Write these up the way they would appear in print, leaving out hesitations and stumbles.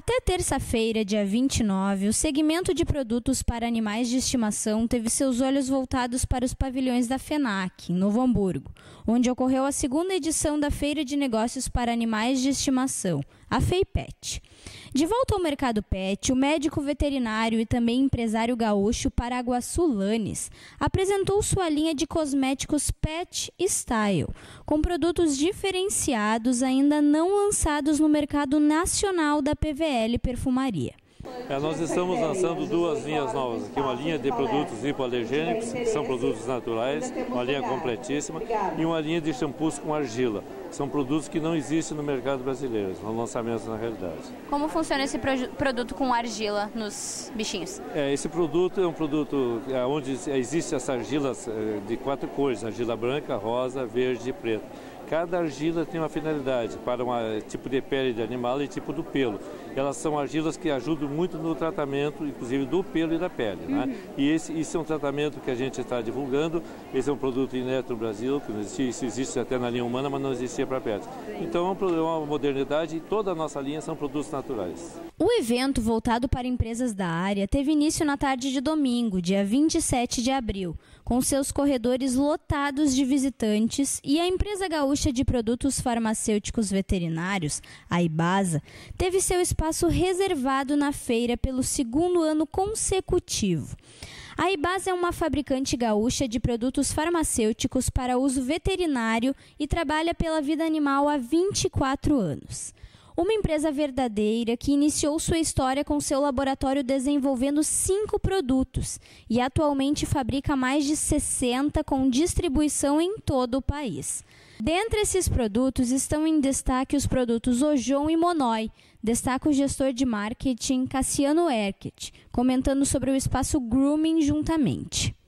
Até terça-feira, dia 29, o segmento de produtos para animais de estimação teve seus olhos voltados para os pavilhões da FENAC, em Novo Hamburgo, onde ocorreu a segunda edição da Feira de Negócios para Animais de Estimação, a FEIPET. De volta ao mercado pet, o médico veterinário e também empresário gaúcho Paraguaçu Lanes apresentou sua linha de cosméticos Pet Style, com produtos diferenciados ainda não lançados no mercado nacional da PVL Perfumaria. Nós estamos lançando duas linhas novas aqui, uma linha de produtos hipoalergênicos, que são produtos naturais, uma linha completíssima, e uma linha de shampoos com argila. São produtos que não existem no mercado brasileiro, são lançamentos na realidade. Como funciona esse produto com argila nos bichinhos? Esse produto é um produto onde existe essa argila de 4 cores, argila branca, rosa, verde e preta. Cada argila tem uma finalidade para um tipo de pele de animal e tipo do pelo. Elas são argilas que ajudam muito no tratamento, inclusive do pelo e da pele. Né? E esse é um tratamento que a gente está divulgando. Esse é um produto inédito no Brasil, que não existia, isso existe até na linha humana, mas não existia para pets. Então é uma modernidade e toda a nossa linha são produtos naturais. O evento, voltado para empresas da área, teve início na tarde de domingo, dia 27 de abril, com seus corredores lotados de visitantes, e a empresa gaúcha de produtos farmacêuticos veterinários, a Ibasa, teve seu espaço reservado na feira pelo segundo ano consecutivo. A Ibasa é uma fabricante gaúcha de produtos farmacêuticos para uso veterinário e trabalha pela vida animal há 24 anos. Uma empresa verdadeira que iniciou sua história com seu laboratório desenvolvendo 5 produtos e atualmente fabrica mais de 60 com distribuição em todo o país. Dentre esses produtos estão em destaque os produtos Ojon e Monoi, destaca o gestor de marketing Cassiano Erket, comentando sobre o espaço Grooming juntamente.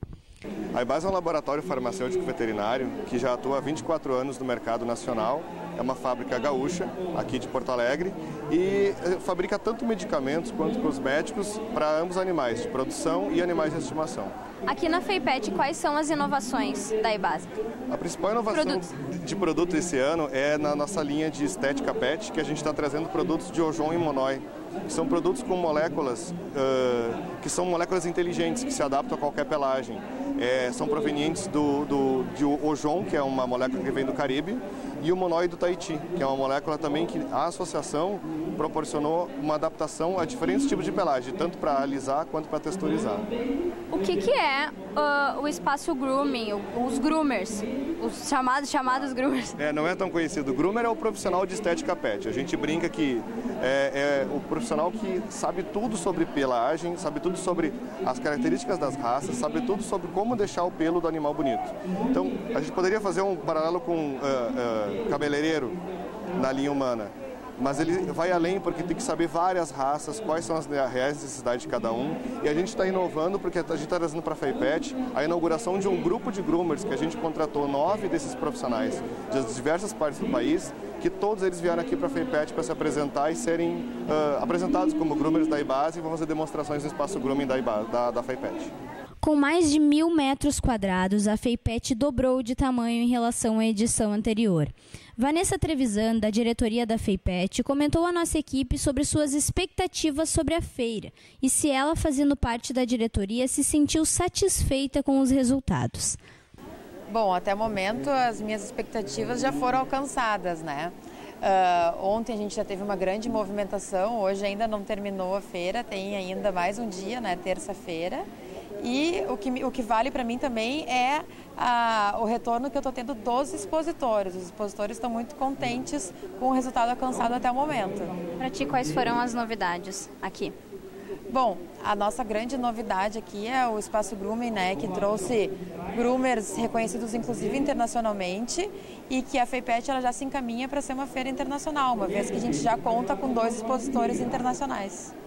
A Ibasa é um laboratório farmacêutico veterinário que já atua há 24 anos no mercado nacional. É uma fábrica gaúcha, aqui de Porto Alegre, e fabrica tanto medicamentos quanto cosméticos para ambos animais, de produção e animais de estimação. Aqui na FEIPET, quais são as inovações da Ibasa? A principal inovação de produto esse ano é na nossa linha de estética pet, que a gente está trazendo produtos de Ojon e Monoi, que são produtos com moléculas, que são moléculas inteligentes, que se adaptam a qualquer pelagem. São provenientes de Ojon, que é uma molécula que vem do Caribe, e o Monoi do Tahiti, que é uma molécula também que a associação proporcionou uma adaptação a diferentes tipos de pelagem, tanto para alisar quanto para texturizar. O que é o espaço grooming, os groomers, os chamados groomers? Não é tão conhecido. O groomer é o profissional de estética pet. A gente brinca que é o profissional que sabe tudo sobre pelagem, sabe tudo sobre as características das raças, sabe tudo sobre como deixar o pelo do animal bonito. Então, a gente poderia fazer um paralelo com cabeleireiro na linha humana. Mas ele vai além porque tem que saber várias raças, quais são as reais necessidades de cada um. E a gente está inovando porque a gente está trazendo para a FEIPET a inauguração de um grupo de groomers que a gente contratou 9 desses profissionais de diversas partes do país, que todos eles vieram aqui para a FEIPET para se apresentar e serem apresentados como groomers da Ibasa, e vão fazer demonstrações no espaço grooming da FEIPET. Com mais de 1.000 metros quadrados, a FEIPET dobrou de tamanho em relação à edição anterior. Vanessa Trevisan, da diretoria da FEIPET, comentou à nossa equipe sobre suas expectativas sobre a feira e se ela, fazendo parte da diretoria, se sentiu satisfeita com os resultados. Bom, até o momento as minhas expectativas já foram alcançadas, né? Ontem a gente já teve uma grande movimentação, hoje ainda não terminou a feira, tem ainda mais um dia, né, terça-feira. E o que vale para mim também é o retorno que eu estou tendo dos expositores. Os expositores estão muito contentes com o resultado alcançado até o momento. Para ti, quais foram as novidades aqui? Bom, a nossa grande novidade aqui é o Espaço Grooming, né, que trouxe groomers reconhecidos inclusive internacionalmente, e que a FEIPET ela já se encaminha para ser uma feira internacional, uma vez que a gente já conta com 2 expositores internacionais.